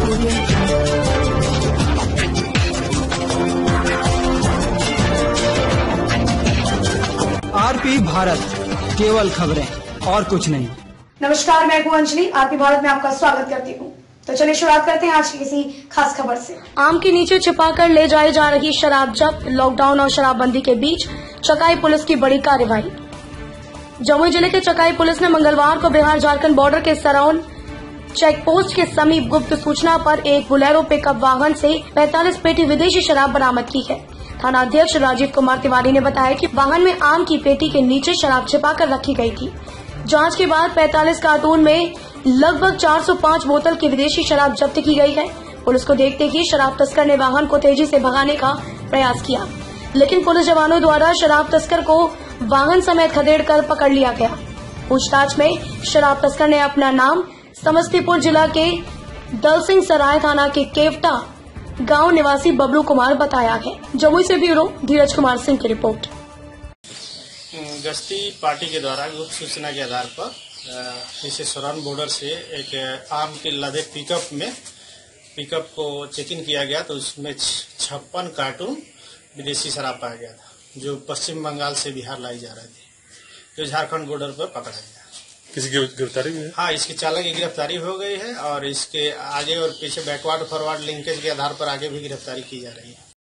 RP Bharat, केवल खबरें और कुछ नहीं। नमस्कार, मैं हूं अंजलि। आरपी भारत में आपका स्वागत करती हूं। तो चलिए शुरुआत करते हैं आज की किसी खास खबर से। आम के नीचे छिपाकर ले जाई जा रही शराब जब्त। लॉकडाउन और शराबबंदी के बीच चकाई पुलिस की बड़ी कार्रवाई। जमुई जिले के चकाई पुलिस ने मंगलवार को बिहार झारखंड बॉर्डर के सरौन चेक पोस्ट के समीप गुप्त सूचना पर एक बोलेरो पिकअप वाहन से 45 पेटी विदेशी शराब बरामद की है। थाना अध्यक्ष राजीव कुमार तिवारी ने बताया कि वाहन में आम की पेटी के नीचे शराब छिपाकर रखी गई थी। जांच के बाद 45 कार्टून में लगभग 405 बोतल की विदेशी शराब जब्त की गई है। पुलिस को देखते ही शराब तस्कर ने वाहन को तेजी से भगाने का प्रयास किया, लेकिन पुलिस जवानों द्वारा शराब तस्कर को वाहन समेत खदेड़कर पकड़ लिया गया। पूछताछ में शराब तस्कर ने अपना नाम समस्तीपुर जिला के दलसिंह सराय थाना के केवटा गांव निवासी बबलू कुमार बताया है। जमुई से ब्यूरो धीरज कुमार सिंह की रिपोर्ट। गश्ती पार्टी के द्वारा गुप्त सूचना के आधार पर इसे सरौन बॉर्डर से एक आम के लदे पिकअप को चेक इन किया गया, तो उसमें 56 कार्टून विदेशी शराब पाया गया था, जो पश्चिम बंगाल से बिहार लाई जा रही थी, जो झारखंड बॉर्डर पर पकड़ा गया। किसी की गिरफ्तारी हुई है? हाँ, इसके चालक की गिरफ्तारी हो गई है और इसके आगे और पीछे बैकवर्ड फॉरवर्ड लिंकेज के आधार पर आगे भी गिरफ्तारी की जा रही है।